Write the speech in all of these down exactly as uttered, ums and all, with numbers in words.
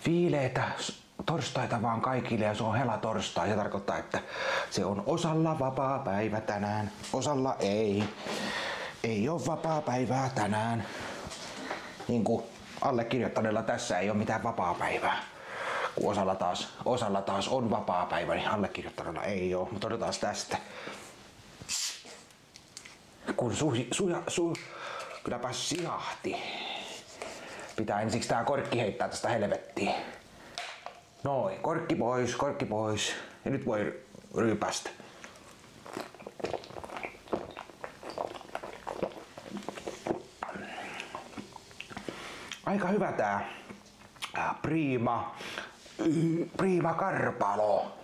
viileitä torstaita vaan kaikille ja se on helatorstai. Se tarkoittaa, että se on osalla vapaa päivä tänään, osalla ei. Ei ole vapaa päivää tänään. Niin kuin allekirjoittaneella tässä ei ole mitään vapaa päivää. Kun osalla taas, osalla taas on vapaa päivä, niin allekirjoittaneella ei ole. Mutta odotaan tästä. Kun su, su, su, kylläpä sijahti. Pitää ensiksi tää korkki heittää tästä helvettiin. Noin, korkki pois, korkki pois. Ja nyt voi ryypästä. Aika hyvä tää Prima, Prima Karpalo.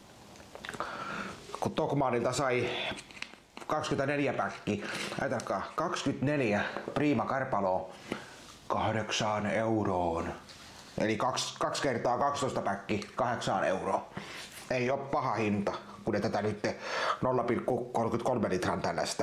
Kun Tokmanilta sai kaksikymmentäneljä päkki, ajatelkaa, kaksikymmentäneljä Prima Karpaloa kahdeksaan euroon. Eli kaksi, kaksi kertaa kaksitoista päkki, kahdeksaan euroa. Ei ole paha hinta, kun ne tätä nyt nolla pilkku kolmekymmentäkolme litran tällaista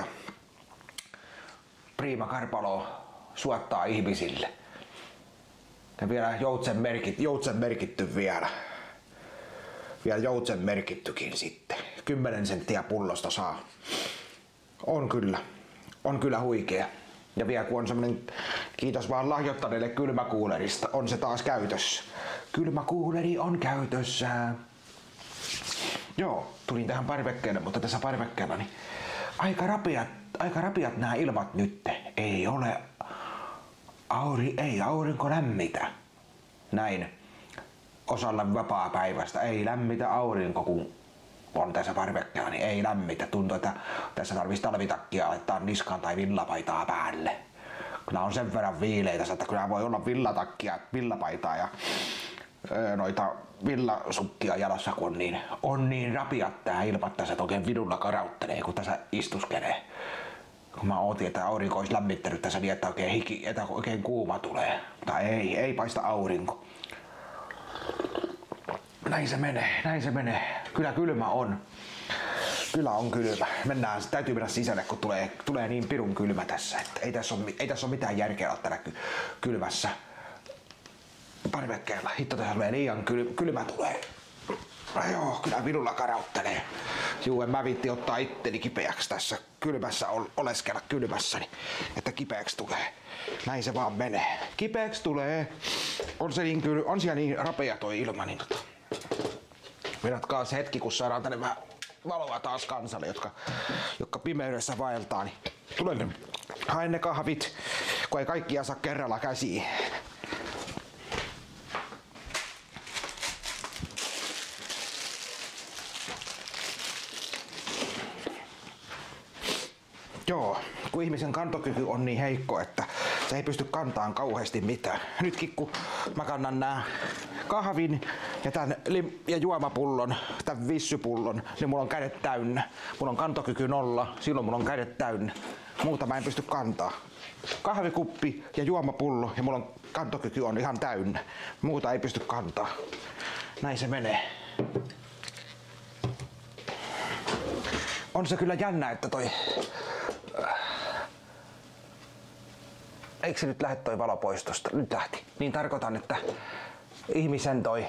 Prima Karpaloa suottaa ihmisille. Ja vielä joutsen, merkit, joutsen merkitty vielä. Vielä joutsen merkittykin sitten. kymmenen senttiä pullosta saa. On kyllä. On kyllä huikea. Ja vielä kun on semmonen, kiitos vaan lahjoittaneelle kylmäkuulerista, on se taas käytössä. Kylmäkuuleri on käytössä. Joo, tulin tähän parvekkeelle, mutta tässä parvekkeella niin aika rapiat, aika rapiat nämä ilmat nyt. Ei ole Auri, ei aurinko lämmitä. Näin osalla vapaa päivästä ei lämmitä aurinko, kun on tässä parvekkeella, niin ei lämmitä. Tuntuu, että tässä tarvitsisi talvitakkia laittaa niskaan tai villapaitaa päälle. Kyllä on sen verran viileitä, että kyllä voi olla villatakkia, villapaitaa ja öö, noita villasukkia jalassa, kun on niin, on niin rapiat tää ilmat tässä, että oikein vidulla karauttelee, kun tässä istuskelee. Kun mä ootin, että aurinko olisi lämmittänyt tässä niin, että oikein, hiki, että oikein kuuma tulee. Mutta ei, ei paista aurinko. Näin se menee, näin se menee. Kyllä kylmä on. Kyllä on kylmä. Mennään, täytyy mennä sisälle, kun tulee, tulee niin pirun kylmä tässä. Että ei, tässä ole, ei tässä ole mitään järkeä olla täällä kylmässä parvekkeella. Hitto, tässä tulee liian kyl, kylmä tulee. No joo, kyllä vidulla karauttelee. Juu, en mä viitti ottaa itteni kipeäksi tässä kylmässä, oleskella kylmässä, niin että kipeäksi tulee. Näin se vaan menee. Kipeäksi tulee. On, se niin, kyl, on siellä niin rapea toi ilma, niin tota. Vedätkaa se hetki, kun saadaan tänne vähän valoa taas kansalle, jotka, jotka pimeydessä vaeltaa, niin tulen haen ne kahvit, kun ei kaikkia saa kerralla käsiin. Joo, kun ihmisen kantokyky on niin heikko, että se ei pysty kantaan kauheasti mitään. Nytkin kun mä kannan nää kahvin ja tän ja juomapullon, tän vissypullon, niin mulla on kädet täynnä. Mulla on kantokyky nolla, silloin mulla on kädet täynnä. Muuta mä en pysty kantaa. Kahvikuppi ja juomapullo ja mulla on kantokyky on ihan täynnä. Muuta ei pysty kantaa. Näin se menee. On se kyllä jännä, että toi... Eikö se nyt lähde toi valo pois tosta? Nyt lähti. Niin tarkoitan, että ihmisen toi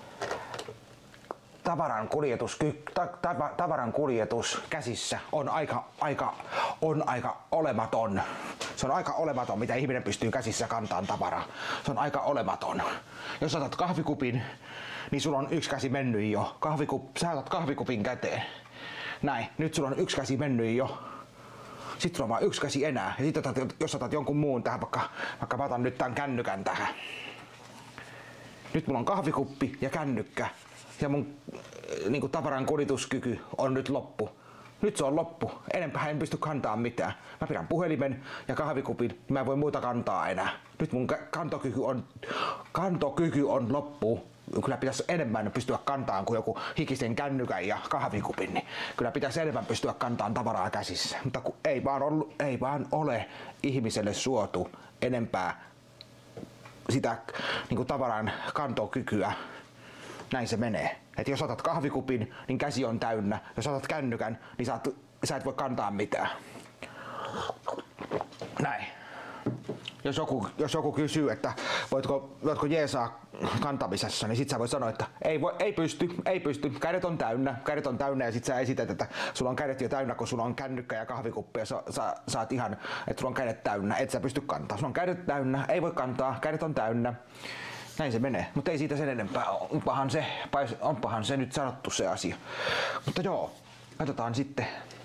tavaran kuljetus, ta, ta, tavaran kuljetus käsissä on aika, aika, on aika olematon. Se on aika olematon, mitä ihminen pystyy käsissä kantamaan tavaraa. Se on aika olematon. Jos otat kahvikupin, niin sulla on yksi käsi mennyt jo. Kahvikup, sä otat kahvikupin käteen. Näin. Nyt sulla on yksi käsi mennyt jo. Sitten sulla on vaan yksi käsi enää. Ja sitten jos otat jonkun muun tähän, vaikka, vaikka mä otan nyt tän kännykän tähän. Nyt mulla on kahvikuppi ja kännykkä. Ja mun niin kuin tavaran kuljetuskyky on nyt loppu. Nyt se on loppu. Enempää en pysty kantaa mitään. Mä pidän puhelimen ja kahvikupin, niin mä en voi muuta kantaa enää. Nyt mun kantokyky on, kantokyky on loppu. Kyllä pitäisi enemmän pystyä kantaan kuin joku hikisen kännykän ja kahvikupin, niin kyllä pitäisi enemmän pystyä kantaan tavaraa käsissä. Mutta kun ei vaan, ollut, ei vaan ole ihmiselle suotu enempää sitä niin kuin tavaran kantokykyä. Näin se menee. Et jos otat kahvikupin, niin käsi on täynnä. Jos otat kännykän, niin sä, sä et voi kantaa mitään. Näin. jos joku, jos joku kysyy, että voitko, voitko jeesaa kantamisessa, niin sit sä voit sanoa, että ei, voi, ei pysty, ei pysty, kädet on täynnä, kädet on täynnä ja sit sä esität, että sulla on kädet jo täynnä, kun sulla on kännykkä ja kahvikuppi ja sä, sä saat ihan, että sulla on kädet täynnä, et sä pysty kantaa. Sulla on kädet täynnä, ei voi kantaa, kädet on täynnä. Näin se menee, mutta ei siitä sen enempää. Onpahan se, onpahan se nyt sanottu se asia. Mutta joo, katsotaan sitten.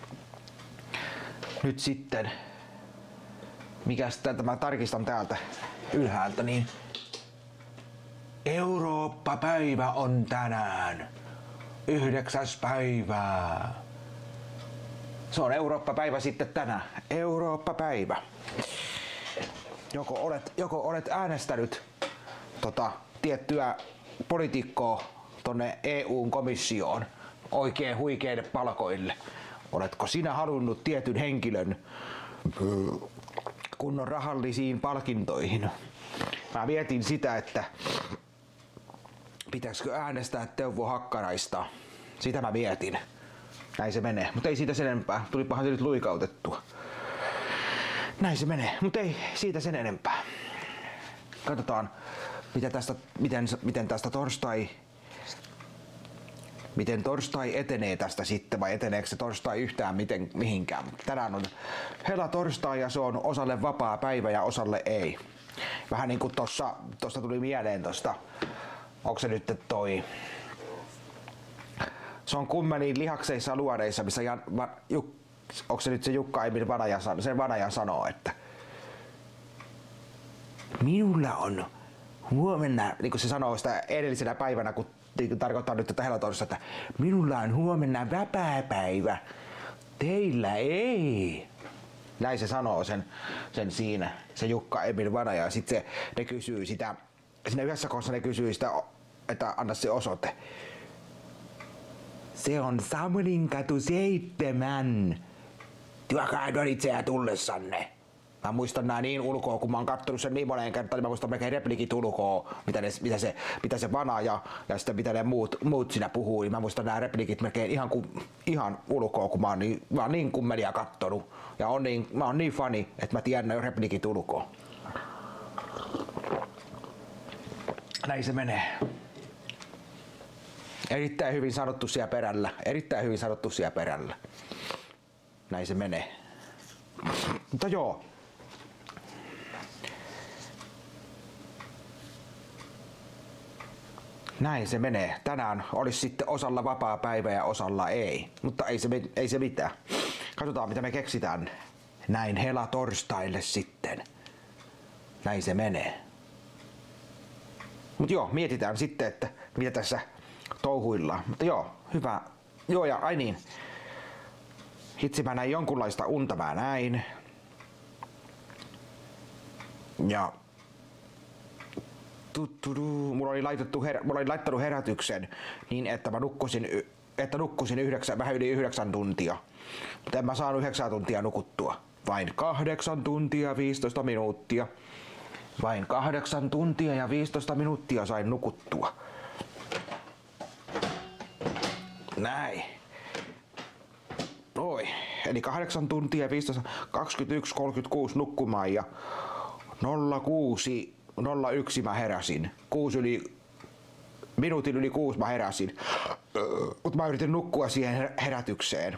Nyt sitten. Mikäs täältä mä tarkistan täältä ylhäältä, niin Eurooppa-päivä on tänään. Yhdeksäs päivää. Se on Eurooppa-päivä sitten tänään. Eurooppa-päivä. Joko olet, joko olet äänestänyt tota, tiettyä poliitikkoa tonne E U-komissioon oikein huikeille palkoille. Oletko sinä halunnut tietyn henkilön kunnon rahallisiin palkintoihin? Mä mietin sitä, että pitäisikö äänestää Teuvo Hakkaraista. Sitä mä mietin. Näin se menee, mutta ei siitä sen enempää. Tulipahan se nyt luikautettua. Näin se menee, mutta ei siitä sen enempää. Katsotaan, mitä tästä, miten, miten tästä torstai, miten torstai etenee tästä sitten, vai eteneekö se torstai yhtään miten, mihinkään. Tänään on hela torstai ja se on osalle vapaa päivä ja osalle ei. Vähän niin kuin tossa, tosta tuli mieleen tosta, onko se nyt toi, se on kummelin lihakseissa luodeissa, missä Jan, va, juk, onko se nyt se Jukka Emil Vanaja, sen Vanaja sanoo, että minulla on huomenna, niin kuin se sanoo sitä edellisenä päivänä, kun niin tarkoittaa nyt tätä helatorsta, että minulla on huomenna vapaapäivä, teillä ei. Näin se sanoo sen, sen siinä, se Jukka Emil Vanaja, ja sitten se, ne kysyy sitä, siinä yhdessä kohdassa ne kysyy sitä, että anna se osoite. Se on Samlinkatu seitsemän. Tuokaa itseään tullessanne. Mä muistan nää niin ulkoa, kun mä oon kattonut sen niin moneen kertaan, niin mä muistan melkein replikit ulkoa, mitä, ne, mitä, se, mitä se Vana ja, ja sitten mitä ne muut, muut siinä puhuu. Niin mä muistan nää replikit melkein ihan, ku, ihan ulkoa, kun mä oon niin, mä oon niin kummelia kattonut. Ja on niin, mä oon niin fani, että mä tiedän ne replikit ulkoa. Näin se menee. Erittäin hyvin sanottu siellä perällä. Erittäin hyvin sanottu siellä perällä. Näin se menee. Mutta joo. Näin se menee. Tänään olisi sitten osalla vapaa päivä ja osalla ei. Mutta ei se, ei se mitään. Katsotaan mitä me keksitään näin hela torstaille sitten. Näin se menee. Mut joo, mietitään sitten, että mitä tässä touhuillaan. Mutta joo, hyvä. Joo ja ai niin. Hitsi mä näin jonkunlaista unta mä näin. Ja tuttudu, mulla oli, laitettu her, mulla oli laittanut herätyksen niin, että mä nukkusin, että nukkusin yhdeksän, vähän yli yhdeksän tuntia. Mutta en mä saanut yhdeksän tuntia nukuttua. Vain kahdeksan tuntia viisitoista minuuttia. Vain kahdeksan tuntia ja viisitoista minuuttia sain nukuttua. Näin. Oi. Eli kahdeksan tuntia viisitoista, kaksikymmentäyksi kolmekymmentäkuusi nukkumaan ja nolla kuusi nolla yksi mä heräsin. kuusi yli, minuutin yli kuusi mä heräsin. Mutta mä yritin nukkua siihen herätykseen.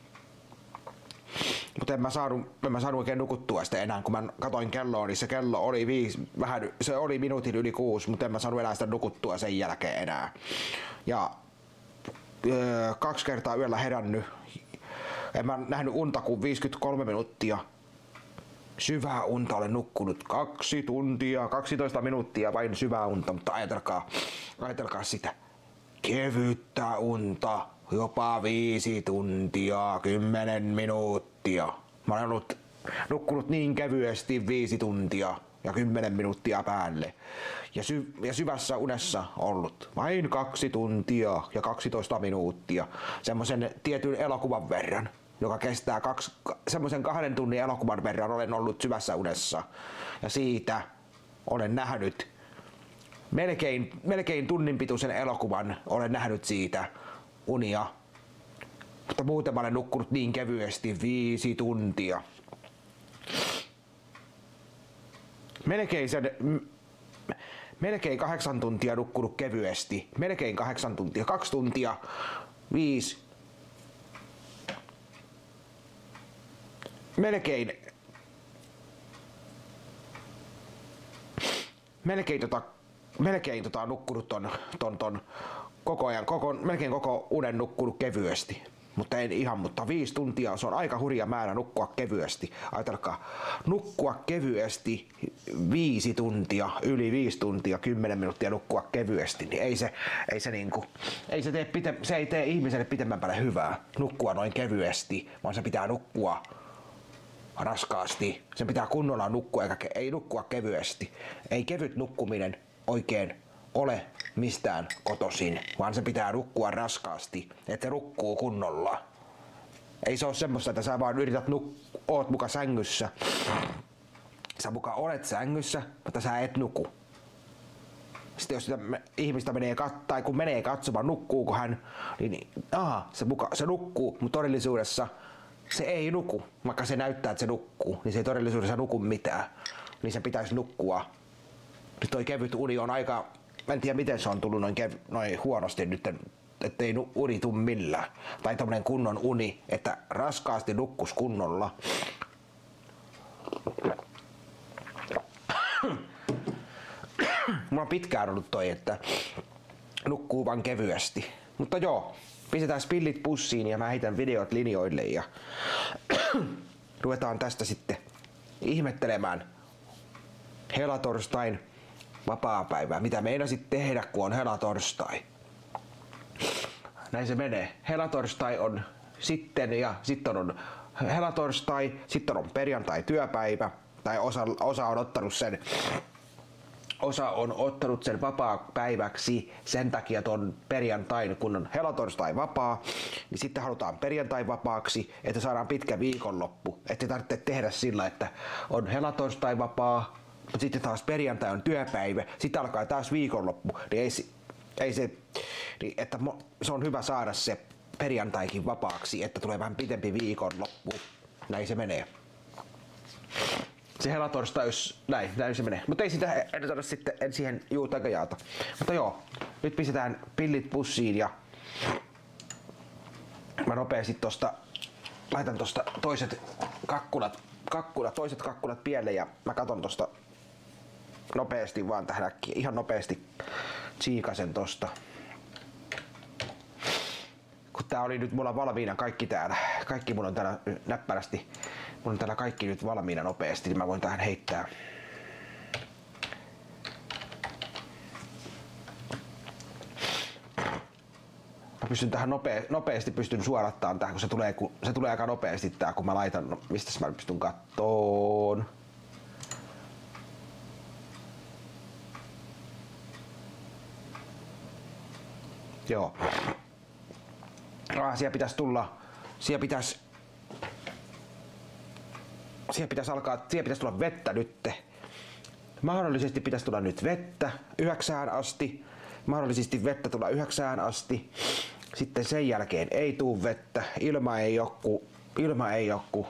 Mutta en mä saanut, en mä saanut oikein nukuttua sitä enää, kun mä katoin kelloa, niin se kello oli viisi, vähän, se oli minuutin yli kuusi, mutta en mä saanut enää sitä nukuttua sen jälkeen enää. Ja öö, kaksi kertaa yöllä herännyt. En mä nähnyt unta kuin viisikymmentäkolme minuuttia. Syvää unta olen nukkunut kaksi tuntia, kaksitoista minuuttia vain syvää unta, mutta ajatelkaa, ajatelkaa sitä. Kevyttä unta, jopa viisi tuntia, kymmenen minuuttia. Mä olen ollut, nukkunut niin kevyesti viisi tuntia ja kymmenen minuuttia päälle. Ja, sy- ja syvässä unessa ollut vain kaksi tuntia ja kaksitoista minuuttia. Semmoisen tietyn elokuvan verran, joka kestää kaksi, semmoisen kahden tunnin elokuvan verran olen ollut syvässä unessa. Ja siitä olen nähnyt melkein, melkein tunnin pituisen elokuvan, olen nähnyt siitä unia. Mutta muuten mä olen nukkunut niin kevyesti viisi tuntia. melkein sen, melkein kahdeksan tuntia nukkunut kevyesti. Melkein kahdeksan tuntia. Kaksi tuntia, viisi. Melkein. Melkein tota, melkein tota nukkunut ton, ton, ton koko ajan, koko, melkein koko unen nukkunut kevyesti. Mutta en ihan, mutta viisi tuntia, se on aika hurja määrä nukkua kevyesti. Ajatelkaa, nukkua kevyesti viisi tuntia, yli viisi tuntia, kymmenen minuuttia nukkua kevyesti, niin ei se, ei se niinku, ei se tee, pite, se ei tee ihmiselle pitemmän päälle hyvää, nukkua noin kevyesti, vaan se pitää nukkua raskaasti. Sen pitää kunnolla nukkua, eikä ei nukkua kevyesti. Ei kevyt nukkuminen oikein ole mistään kotoisin, vaan se pitää nukkua raskaasti, että se nukkuu kunnolla. Ei se ole semmoista, että sä vaan yrität nukkua, oot muka sängyssä. Sä muka olet sängyssä, mutta sä et nuku. Sitten jos sitä ihmistä menee, tai kun menee katsomaan, nukkuuko hän, niin aha, se, muka, se nukkuu, mutta todellisuudessa se ei nuku. Vaikka se näyttää, että se nukkuu, niin se ei todellisuudessa nuku mitään. Niin se pitäisi nukkua. Nyt toi kevyt uni on aika, en tiedä miten se on tullut noin, kev, noin huonosti nyt, ettei uni tuu millään. Tai tommonen kunnon uni, että raskaasti nukkus kunnolla. Mulla on pitkään ollut toi, että nukkuu vaan kevyesti. Mutta joo, pistetään spillit pussiin ja mä heitän videot linjoille ja ruvetaan tästä sitten ihmettelemään helatorstain vapaapäivää. Mitä meinasit tehdä, kun on helatorstai? Näin se menee. Helatorstai on sitten ja sitten on helatorstai, sitten on perjantai työpäivä. Tai osa, osa on ottanut sen Osa on ottanut sen vapaa-päiväksi sen takia ton perjantain, kun on helatorstai vapaa, niin sitten halutaan perjantai vapaaksi, että saadaan pitkä viikonloppu. Että ei tarvitse tehdä sillä, että on helatorstai vapaa, mutta sitten taas perjantai on työpäivä, sitten alkaa taas viikonloppu. Niin ei, ei se, niin että se on hyvä saada se perjantaikin vapaaksi, että tulee vähän pitempi viikonloppu. Näin se menee. Se helatorstai, jos näin, näin se menee. Mutta ei sitä edetota sitten, en siihen juuta eikä jaata. Mutta joo, nyt pistetään pillit pussiin ja mä nopeasti tosta, laitan tosta toiset kakkulat, kakkulat, toiset kakkulat pielle ja mä katon tosta nopeasti vaan tähän äkkiä, ihan nopeasti tsiikasen tosta. Kun tää oli nyt mulla valmiina kaikki täällä, kaikki mulla on täällä näppärästi. Mulla on täällä kaikki nyt valmiina nopeasti, niin mä voin tähän heittää. Mä pystyn tähän nopea, nopeasti pystyn suorattamaan tähän, kun se tulee, kun se tulee aika nopeasti tää, kun mä laitan, no, mistä mä pystyn kattoon. Joo. Ah, siellä pitäisi tulla, siellä pitäisi Siihen pitäisi alkaa, siihen pitäisi tulla vettä nytte. Mahdollisesti pitäisi tulla nyt vettä yhdeksään asti. Mahdollisesti vettä tulla yhdeksään asti. Sitten sen jälkeen ei tuu vettä. Ilma ei jokku. Ilma ei jokku.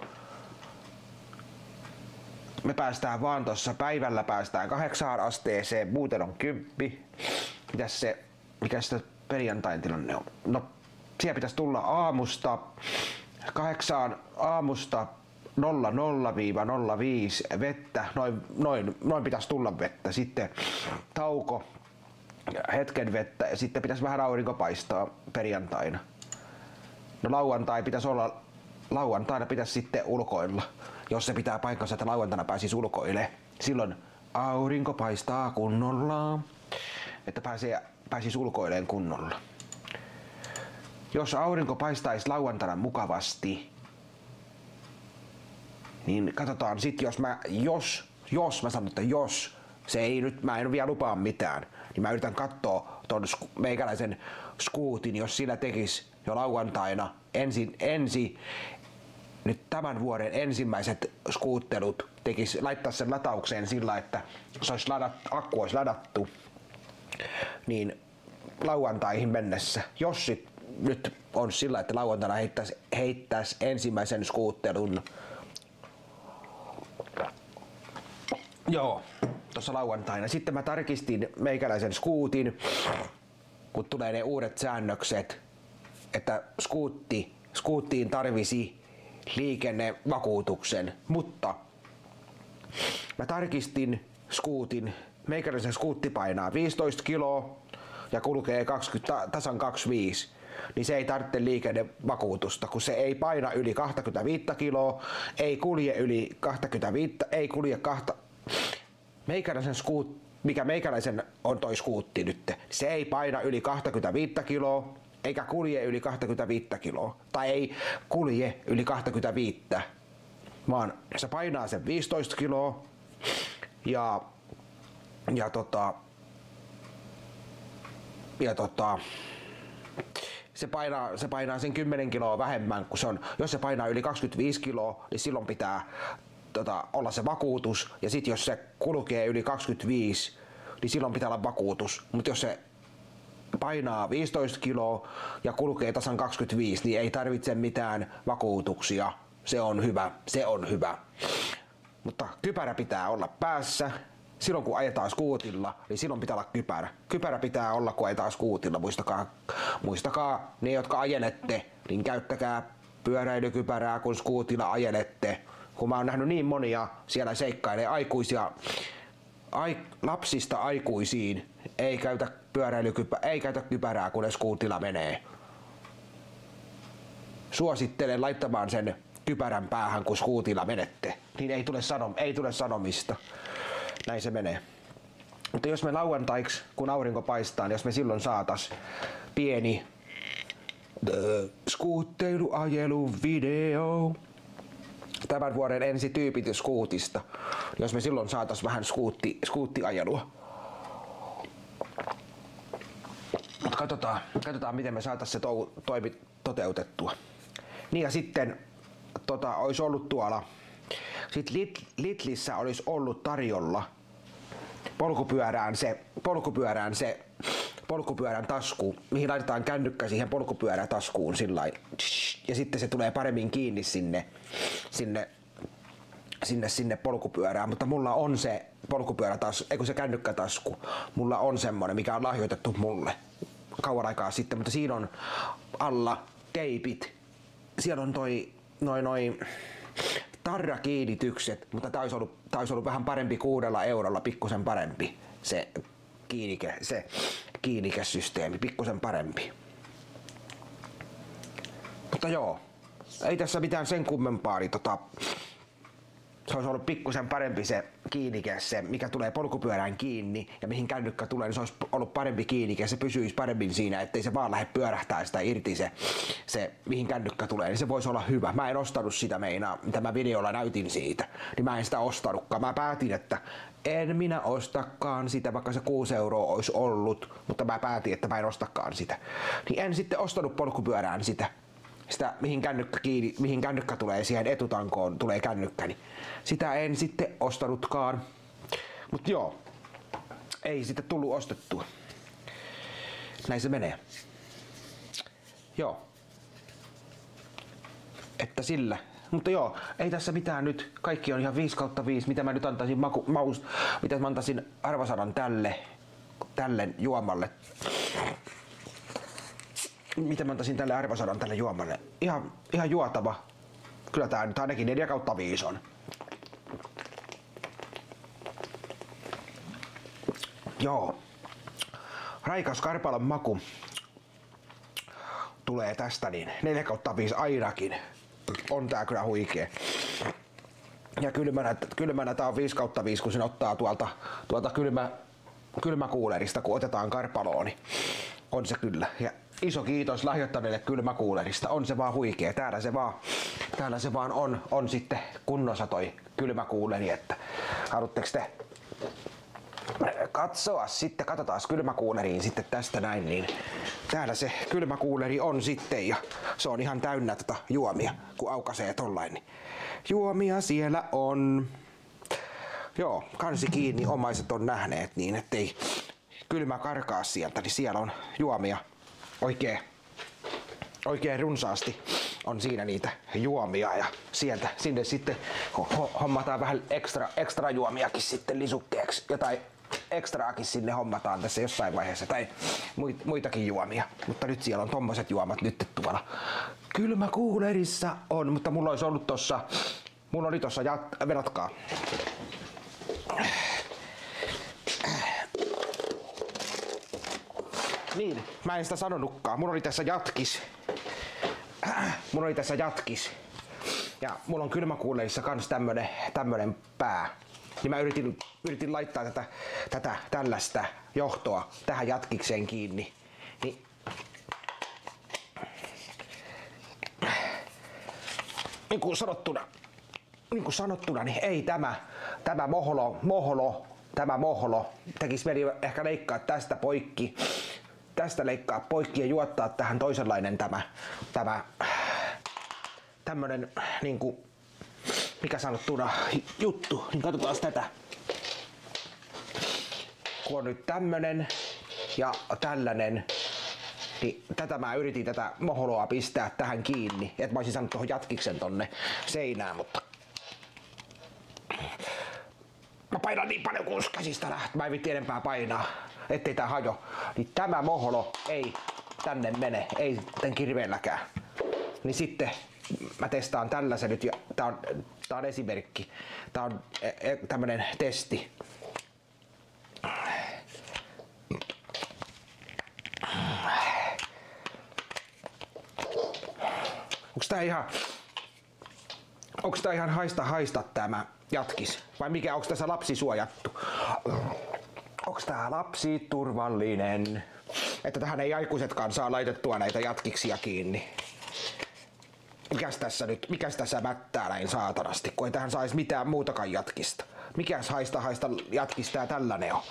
Me päästään vaan tossa päivällä päästään kahdeksaan asteeseen. Muuten on kymppi. Mitäs se, mikä se perjantain tilanne on? No, siellä pitäisi tulla aamusta kahdeksaan aamusta nolla nolla nolla viisi vettä, noin, noin, noin pitäisi tulla vettä, sitten tauko, hetken vettä ja sitten pitäisi vähän aurinko paistaa perjantaina. No lauantai pitäisi olla, lauantaina pitäisi sitten ulkoilla, jos se pitää paikkansa, että lauantaina pääsisi ulkoille. Silloin aurinko paistaa kunnolla, että pääsee, pääsisi ulkoileen kunnolla. Jos aurinko paistaisi lauantaina mukavasti, niin katsotaan sit, jos mä, jos, jos mä sanon, että jos, se ei nyt, mä en vielä lupaa mitään, niin mä yritän katsoa ton meikäläisen skuutin, jos sillä tekis jo lauantaina ensin, ensi, nyt tämän vuoden ensimmäiset skuuttelut tekis, laittaa sen lataukseen sillä, että se olisi ladat, akku olisi ladattu, niin lauantaihin mennessä, jos sit nyt on sillä, että lauantaina heittäisi, heittäisi ensimmäisen skuuttelun Joo, tuossa lauantaina. Sitten mä tarkistin meikäläisen skuutin, kun tulee ne uudet säännökset, että skuutti, skuuttiin tarvisi liikennevakuutuksen, mutta mä tarkistin skuutin, meikäläisen skuutti painaa viisitoista kiloa ja kulkee kaksikymmentä, tasan kaksikymmentäviisi, niin se ei tarvitse liikennevakuutusta, kun se ei paina yli kaksikymmentäviisi kiloa, ei kulje yli kaksikymmentäviisi, ei kulje kahta. Meikäläisen skuut, mikä meikäläisen on toi skuutti nyt, se ei paina yli kaksikymmentäviisi kiloa, eikä kulje yli kaksikymmentäviisi kiloa, tai ei kulje yli kaksikymmentäviisi, vaan se painaa sen viisitoista kiloa ja ja tota ja tota se painaa, se painaa sen kymmenen kiloa vähemmän, kun se on, jos se painaa yli kaksikymmentäviisi kiloa, niin silloin pitää tota, olla se vakuutus, ja sitten jos se kulkee yli kaksikymmentäviisi, niin silloin pitää olla vakuutus, mutta jos se painaa viisitoista kiloa ja kulkee tasan kaksikymmentäviisi, niin ei tarvitse mitään vakuutuksia. Se on hyvä, se on hyvä. Mutta kypärä pitää olla päässä. Silloin kun ajetaan skuutilla, niin silloin pitää olla kypärä. Kypärä pitää olla, kun ajetaan skuutilla. Muistakaa, muistakaa ne, jotka ajelette, niin käyttäkää pyöräilykypärää, kun skuutilla ajelette. Kun mä oon nähnyt niin monia siellä seikkailee aikuisia, ai, lapsista aikuisiin, ei käytä pyöräilykypä, ei käytä kypärää, kun ne skuutilla menee. Suosittelen laittamaan sen kypärän päähän, kun skuutilla menette. Niin ei tule, sanom, ei tule sanomista. Näin se menee. Mutta jos me lauantaiksi, kun aurinko paistaa, niin jos me silloin saatas pieni skuutteiluajelu video tämän vuoden ensityypitys skuutista, jos me silloin saatas vähän skuutti, skuuttiajelua. Mutta katsotaan, katsotaan, miten me saatas se tou, toimi, toteutettua. Niin ja sitten tota, olisi ollut tuolla, sit Lit, Litlissä olisi ollut tarjolla polkupyörään se, polkupyörään se polkupyörän tasku, mihin laitetaan kännykkä siihen polkupyörän taskuun sillain. Ja sitten se tulee paremmin kiinni sinne, sinne, sinne, sinne polkupyörään. Mutta mulla on se polkupyörätasku, eikö se kännykkätasku, mulla on semmonen, mikä on lahjoitettu mulle kauan aikaa sitten, mutta siinä on alla teipit. Siellä on toi, noi, noi tarrakiinnitykset, mutta tää olisi ollut, tää olisi ollut vähän parempi kuudella eurolla, pikkusen parempi se kiinnike, se kiinnikesysteemi, pikkusen parempi. Mutta joo, ei tässä mitään sen kummempaa, niin tota, se olisi ollut pikkusen parempi se kiinnike, se mikä tulee polkupyörään kiinni ja mihin kännykkä tulee, niin se olisi ollut parempi kiinnike, se pysyisi paremmin siinä, ettei se vaan lähde pyörähtää sitä irti se, se mihin kännykkä tulee, niin se voisi olla hyvä. Mä en ostanut sitä meinaa, mitä mä videolla näytin siitä, niin mä en sitä ostanutkaan. Mä päätin, että en minä ostakaan sitä, vaikka se kuusi euroa olisi ollut, mutta mä päätin, että mä en ostakaan sitä. Niin en sitten ostanut polkupyörään sitä. Sitä, mihin kännykkä, kiinni, mihin kännykkä tulee siihen etutankoon, tulee kännykkä, niin sitä en sitten ostanutkaan. Mut joo, ei sitten tullut ostettua. Näin se menee. Joo. Että sillä. Mutta joo, ei tässä mitään nyt. Kaikki on ihan viisi kautta viisi. Mitä mä nyt antaisin maku, maus, mitä mä antaisin arvosanan tälle, tälle juomalle. Mitä mä antaisin tälle arvosanan tälle juomalle? Ihan, ihan juotava. Kyllä tää nyt ainakin neljä kautta viisi on. Joo. Raikas karpalon maku tulee tästä niin neljä kautta viisi ainakin. On tää kyllä huikee. Ja kylmänä, kylmänä tää on viisi kautta viisi, kun sen ottaa tuolta, tuolta kylmä, kylmäkuulerista, kun otetaan karpaloon, niin on se kyllä. Ja iso kiitos lahjoittaneille kylmäkuulerista. On se vaan huikee. Täällä se vaan, täällä se vaan on, on sitten kunnossa toi kylmäkuuleri, että haluatteko te katsoa sitten, katsotaan kylmäkuuleriin sitten tästä näin, niin täällä se kylmäkuuleri on sitten ja se on ihan täynnä tota juomia, kun aukaisee tollain. Niin juomia siellä on. Joo, kansi kiinni, omaiset on nähneet niin, ettei kylmä karkaa sieltä, niin siellä on juomia oikein, oikein runsaasti, on siinä niitä juomia ja sieltä sinne sitten hommataan vähän ekstra, ekstra juomiakin sitten lisukkeeksi. Jotain ekstraakin sinne hommataan tässä jossain vaiheessa tai muitakin juomia. Mutta nyt siellä on tommoset juomat nyt tuolla kylmäkuulerissa on, mutta mulla olisi ollut tossa, mulla oli tossa jat, vedotkaa. Niin, mä en sitä sanonutkaan. Mulla oli tässä jatkis. Mulla oli tässä jatkis. Ja mulla on kylmäkuuleissa kans tämmönen, tämmönen pää. Niin mä yritin, yritin laittaa tätä, tätä tällaista johtoa tähän jatkikseen kiinni. Niin, niin kuin sanottuna, niin kuin sanottuna, niin ei tämä, tämä mohlo, mohlo, tämä mohlo tekis mieli ehkä leikkaa tästä poikki. Tästä leikkaa poikki ja juottaa tähän toisenlainen tämä, tämä tämmönen niinku, mikä sanottuna juttu, niin katsotaan tätä. Kun on nyt tämmönen ja tällainen, niin tätä mä yritin tätä moholoa pistää tähän kiinni, että mä olisin saanut tuohon jatkiksen tonne seinään, mutta mä painan niin paljon kuin käsistä lähtee, mä en vitti enempää painaa, ettei tää hajo. Niin tämä moholo ei tänne mene, ei tän kirveelläkään. Niin sitten mä testaan tällaisen nyt ja tää on, tää on esimerkki. Tää on tämmönen testi. Onks tää ihan, onks tää ihan haista haista tämä jatkis? Vai mikä, onks tässä lapsi suojattu? Onks tää lapsi turvallinen? Että tähän ei aikuisetkaan saa laitettua näitä jatkiksia kiinni. Mikäs tässä nyt, mikäs tässä mättää näin saatanasti, kun ei tähän saisi mitään muutakaan jatkista. Mikäs haista haista jatkista ja tällainen on?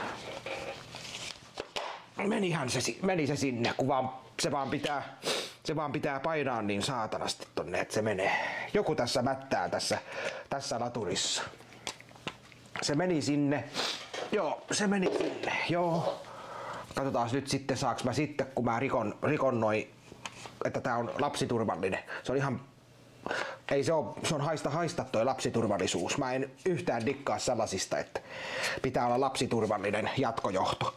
Menihän se, meni se sinne, kun vaan, se vaan pitää, se vaan pitää painaa niin saatanasti tonne, että se menee. Joku tässä mättää tässä, tässä laturissa. Se meni sinne. Joo, se meni sinne. Joo. Katsotaan nyt sitten, saaks mä sitten, kun mä rikon, rikon noi, että tää on lapsiturvallinen. Se on ihan, ei se on, se on haista haista toi lapsiturvallisuus. Mä en yhtään dikkaa sellaisista, että pitää olla lapsiturvallinen jatkojohto.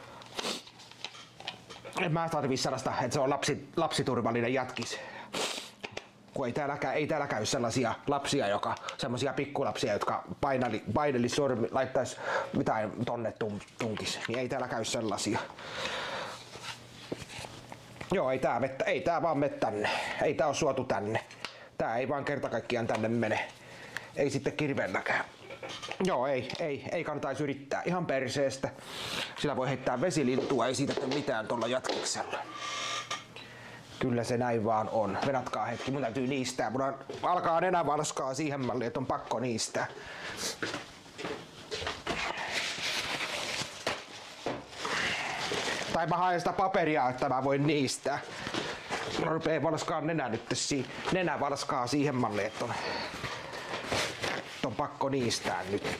En mä tarvii sellaista, että se on lapsi, lapsiturvallinen jatkis. Kun ei täälläkään, ei täällä käy sellaisia lapsia, joka, semmosia pikkulapsia, jotka painali, paineli sormi, laittaisi mitään tonne tunkis, niin ei täällä käy sellaisia. Joo, ei tää, vettä, ei tää vaan mene tänne. Ei tää oo suotu tänne. Tää ei vaan kerta kaikkiaan tänne mene. Ei sitten kirveelläkään. Joo, ei, ei, ei kannattaisi yrittää. Ihan perseestä. Sillä voi heittää vesilintua, ei siitä tee mitään tuolla jatkiksella. Kyllä se näin vaan on. Venatkaa hetki, mun täytyy niistää. Mun alkaa nenä valskaa siihen malliin, että on pakko niistää. Tai mä haen sitä paperia, että mä voin niistää. Mä rupee valskaa nenä nyt siinä. Nenä valskaa siihen malliin, että on, että on pakko niistää nyt.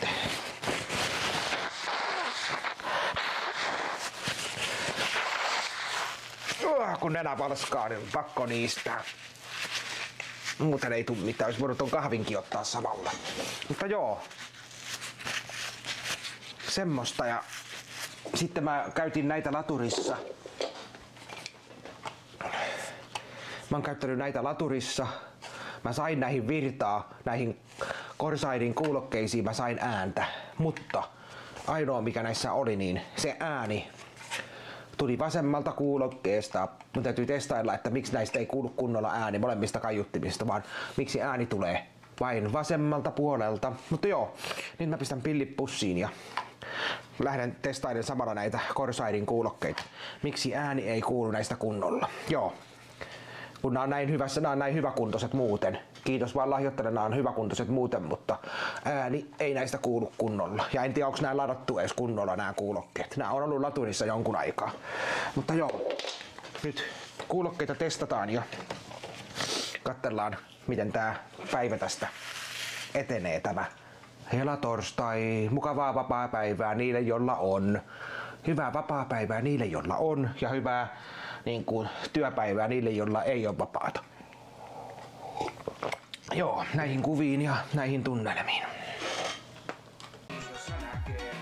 Kun nenä valskaa, niin on pakko niistää. Muuten ei tule mitään, olisi voinut ton kahvinkin ottaa samalla. Mutta joo. Semmosta ja sitten mä käytin näitä laturissa. Mä oon käyttänyt näitä laturissa. Mä sain näihin virtaa, näihin Corsaidin kuulokkeisiin mä sain ääntä. Mutta ainoa mikä näissä oli, niin se ääni tuli vasemmalta kuulokkeesta. Mun täytyy testailla, että miksi näistä ei kuulu kunnolla ääni molemmista kaiuttimista, vaan miksi ääni tulee vain vasemmalta puolelta. Mutta joo, nyt mä pistän pillit pussiin ja lähden testailemaan samalla näitä Corsaidin kuulokkeita. Miksi ääni ei kuulu näistä kunnolla? Joo. Kun nämä on näin hyvässä, nämä on näin hyväkuntoiset muuten. Kiitos vaan lahjoittajalle, nämä on hyväkuntoiset muuten, mutta ääni ei näistä kuulu kunnolla. Ja en tiedä, onko nämä ladattu edes kunnolla nämä kuulokkeet. Nämä on ollut laturissa jonkun aikaa. Mutta joo, nyt kuulokkeita testataan ja katsellaan, miten tämä päivä tästä etenee tämä helatorstai. Mukavaa vapaapäivää niille, joilla on. Hyvää vapaapäivää niille, joilla on. Ja hyvää niin kuin, työpäivää niille, joilla ei ole vapaata. Joo, näihin kuviin ja näihin tunnelmiin. Jos sä näkee